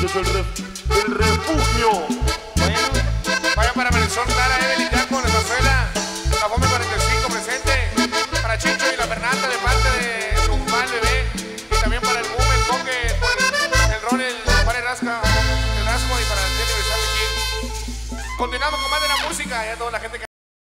desde el refugio. Bueno, vaya para Marisol, Clara, Evelyn, Jaco, la Zarzuela, la Fome 45 presente, para Chicho y la Fernanda de parte de su mal bebé, y también para el Boom, el Coque, por el Ron, el Padre Rasco y para el aniversario aquí. Continuamos con más de la música, ya toda la gente que